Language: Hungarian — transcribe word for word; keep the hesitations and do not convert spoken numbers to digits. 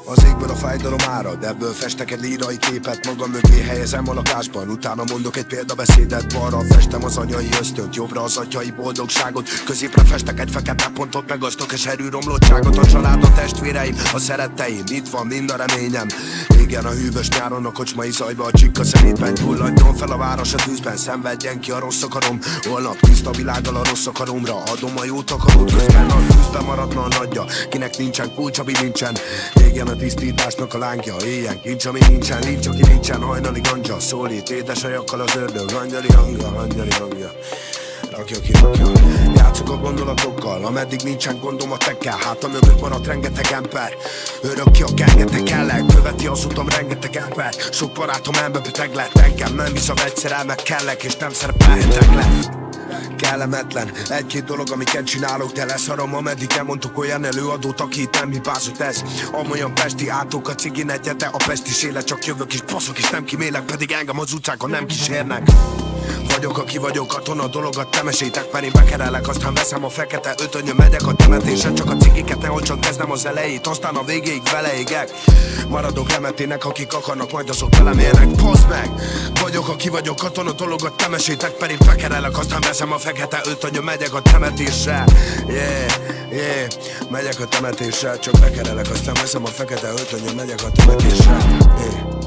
Az égből a fájdalom árad, ebből festek egy lírai képet. Magam mögé helyezem a lakásban, utána mondok egy példabeszédet. Balra festem az anyai ösztönt, jobbra az atyai boldogságot. Középre festek egy fekete pontot, megasztok és erőromlottságot. A család, a testvéreim, a szeretteim, itt van mind a reményem. Régen a hűvös nyáron a kocsmai zajba, a csikka szemétben gyulladjon fel a város a tűzben. Szenvedjen ki a rossz akarom, holnap tiszta világgal a rossz akaromra. Adom a jót akarót, közben a tűzben maradna a nagyja. Kinek nincsen kulcs, ami nincsen. Régen a tisztításnak a lángja, éjjel kincs, ami nincsen. Nincs, aki nincsen, hajnali ganja. Szólít édes ajakkal az ördög, angyali hangja, angyali hangja. Rakja ki, rakja. Játszok a gondolatokkal, ameddig nincsen gondom a tekkel. Hátam mögött maradt rengeteg ember. Örök ki a kengeteg ellen, követi az utam rengeteg ember. Sok barátom elmebeteg lett, engem nem visz a vegyszerel, meg kellek, és nem szerepelhetek le. Kellemetlen, egy-két dolog, amiket csinálok, de leszarom, ameddig elmondtuk olyan előadót, aki itt nem hibázott ez. Amolyan pesti átok a cigin egyete, a pestis élet, csak jövök és baszok és nem kimélek, pedig engem az utcákon nem kísérnek. Vagyok, aki vagyok, katona dologat temesétek, mert én bekerelek, aztán veszem a fekete ötönyöm, megyek a temetésen, csak a cigiket nehogy csak kezdem az elejét, aztán a végéig vele égek. Maradok lemetének, akik akarnak, majd azok velem élnek, baszd meg! Vagyok, aki vagyok, katona dologat temesétek, mert én bekerelek, aztán veszem a fekete ötönyöm, megyek a temetésre. Yeah, yeah, megyek a temetésre, csak bekerelek, aztán veszem a fekete ötönyöm, megyek a temetésre. Yeah.